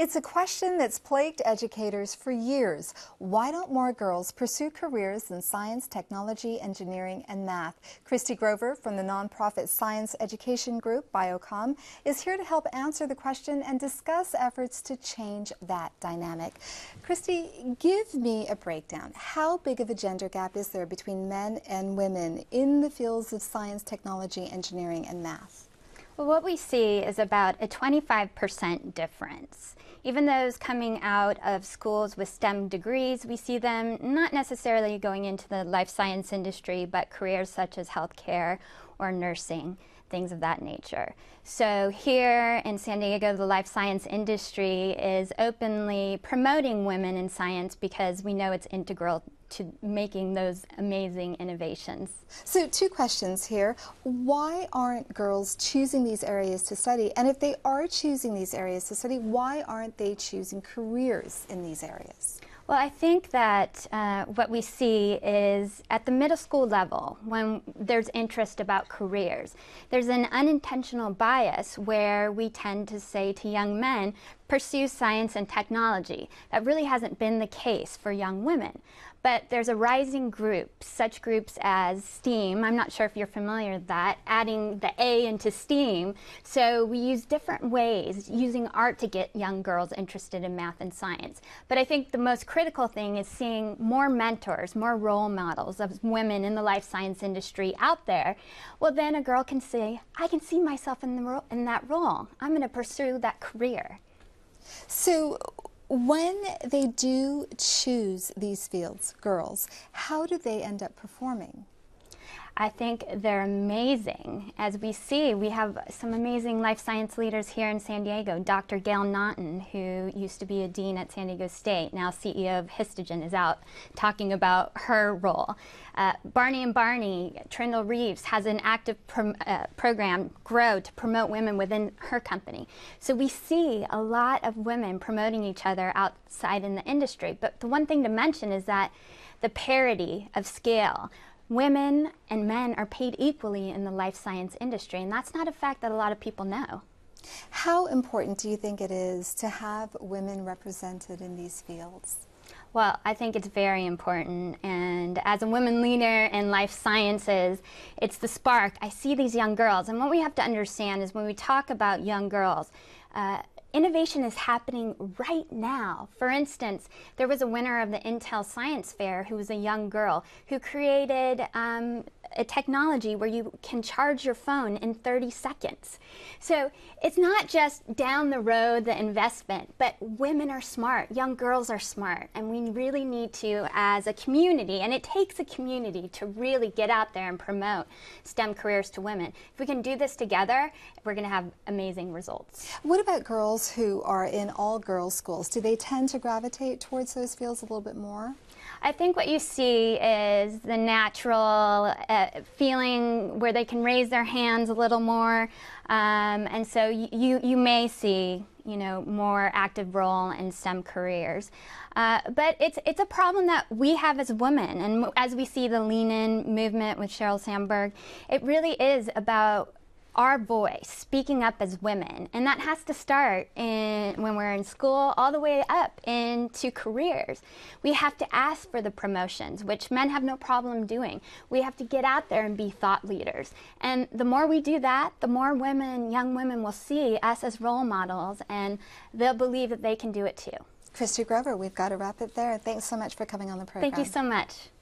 It's a question that's plagued educators for years. Why don't more girls pursue careers in science, technology, engineering, and math? Kristie Grover from the nonprofit science education group BIOCOM is here to help answer the question and discuss efforts to change that dynamic. Kristie, give me a breakdown. How big of a gender gap is there between men and women in the fields of science, technology, engineering, and math? Well, what we see is about a 25% difference. Even those coming out of schools with STEM degrees, we see them not necessarily going into the life science industry, but careers such as healthcare or nursing, things of that nature. So here in San Diego, the life science industry is openly promoting women in science because we know it's integral to making those amazing innovations. So two questions here. Why aren't girls choosing these areas to study? And if they are choosing these areas to study, why aren't they choosing careers in these areas? Well, I think that what we see is at the middle school level, when there's interest about careers, there's an unintentional bias where we tend to say to young men, pursue science and technology. That really hasn't been the case for young women. But there's a rising group, such groups as STEAM. I'm not sure if you're familiar with that, adding the A into STEAM. So we use different ways, using art to get young girls interested in math and science. But I think the most critical thing is seeing more mentors, more role models of women in the life science industry out there. Well, then a girl can say, I can see myself in that role. I'm going to pursue that career. So when they do choose these fields, girls, how do they end up performing? I think they're amazing. As we see, we have some amazing life science leaders here in San Diego. Dr. Gail Naughton, who used to be a dean at San Diego State, now CEO of Histogen, is out talking about her role. Barney and Barney, Trindle Reeves, has an active program, Grow, to promote women within her company. So we see a lot of women promoting each other outside in the industry. But the one thing to mention is that the parity of scale. Women and men are paid equally in the life science industry, and that's not a fact that a lot of people know. How important do you think it is to have women represented in these fields? Well, I think it's very important, and as a women leader in life sciences, it's the spark. I see these young girls, and what we have to understand is when we talk about young girls, innovation is happening right now. For instance, there was a winner of the Intel Science Fair who was a young girl who created a technology where you can charge your phone in 30 seconds. So it's not just down the road, the investment, but women are smart, young girls are smart, and we really need to, as a community, and it takes a community to really get out there and promote STEM careers to women. If we can do this together, we're going to have amazing results. What about girls who are in all-girls schools? Do they tend to gravitate towards those fields a little bit more? I think what you see is the natural feeling where they can raise their hands a little more, and so you may see, you know, more active role in STEM careers. But it's a problem that we have as women, and as we see the Lean In movement with Sheryl Sandberg, it really is about our voice, speaking up as women, and that has to start when we're in school all the way up into careers. We have to ask for the promotions, which men have no problem doing. We have to get out there and be thought leaders, and the more we do that, the more women, young women, will see us as role models, and they'll believe that they can do it too. Kristie Grover, we've got to wrap it there. Thanks so much for coming on the program. Thank you so much.